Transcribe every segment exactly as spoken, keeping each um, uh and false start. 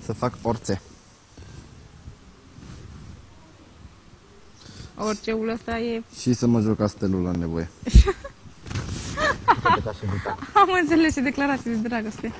Să fac orice. Oriceul ăsta e... Și să mă joc castelul la nevoie. Am înțeles și declarații de dragoste.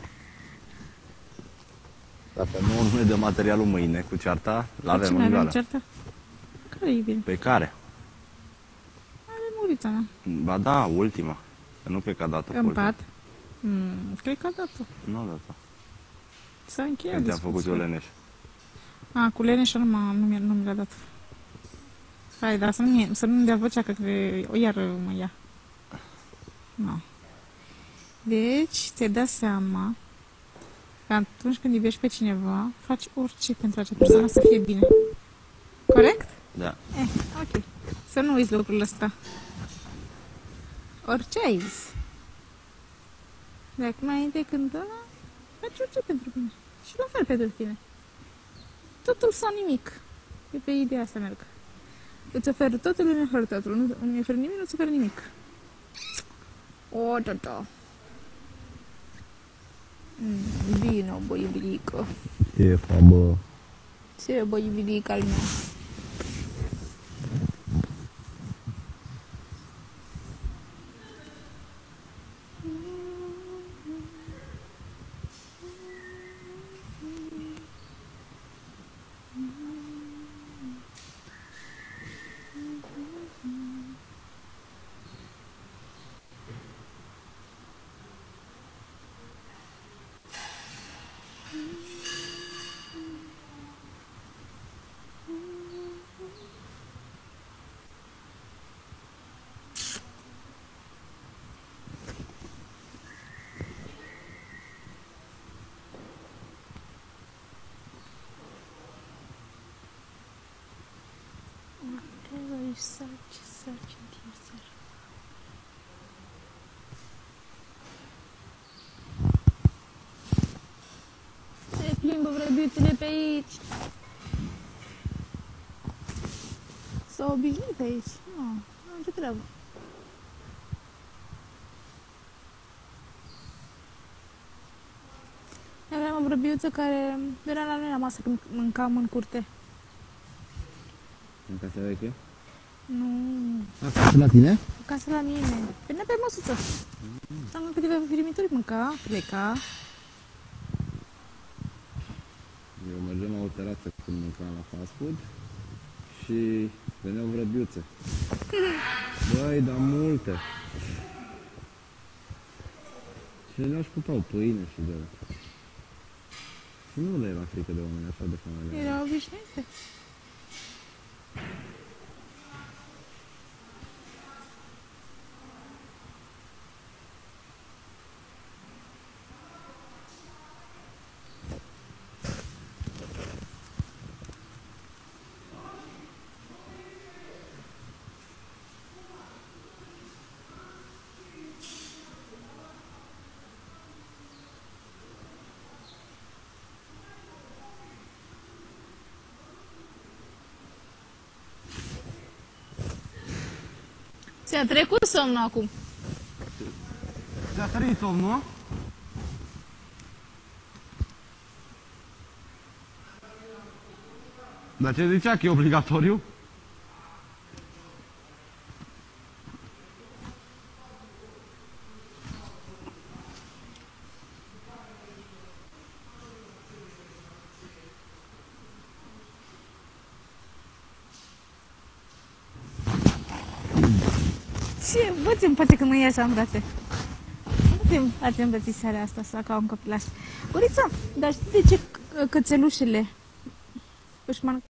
Dacă nu ne dă materialul mâine cu cearta, l-avem în gală. Cearta? Care e bine? Pe care? Are murița mea. Ba da, ultima. Că nu cred că a dat-o. În pat? Mm, cred că a dat-o. Nu a dat-o. S-a încheiat. Când te-a făcut eu Leneș. A, cu Leneșa nu, m-a, nu, mi-a, nu mi l-a dat. Hai, dar să nu-mi să nu dea vocea că o iar mă ia. Nu. Deci, ți-ai dat seama că atunci când iubești pe cineva, faci orice pentru acea persoană să fie bine. Corect? Da. Eh, ok. Să nu uiți lucrul ăsta. Orice ai zis. De acum înainte când ăla, faci orice pentru mine. Și la fel pentru tine. Totul sau nimic. E pe ideea asta merg. Îți ofer totul, nu-mi ofer totul. Nu, nu-mi ofer nimic, nu-ți ofer nimic. O, da, da. Mm, vino, bă, iubilică. E fabă. Ce, bă, iubilică al meu? Such, such a teaser. Se plimbă vrăbiuțele pe aici. S-au obișnuit aici. Nu, nu am ce treabă. Aveam o vrăbiuță care era la noi la masă când mâncam în curte. În casa veche? Nu. Acasă la tine? Acasă la mine. Venea pe măsuță. Mm. Am câteva firmituri, mânca, pleca. Eu mergeam la o terasă când mâncam la fast food și veneau vrăbiuțe. Băi, dar multe. Și veneau și puteau pâine și de... Și nu le era frică de oameni așa de familie. Erau obișnuite. Ți-a trecut somnul acum. Ți-a trăit somnul? Dar ce zicea că e obligatoriu? Ce? Bă, ți-mi place când mă iei așa în brațe. Nu te-mi place îmbrățișarea asta, să ca un copilaș. Gurița, dar știi de ce cățelușele își mănâncă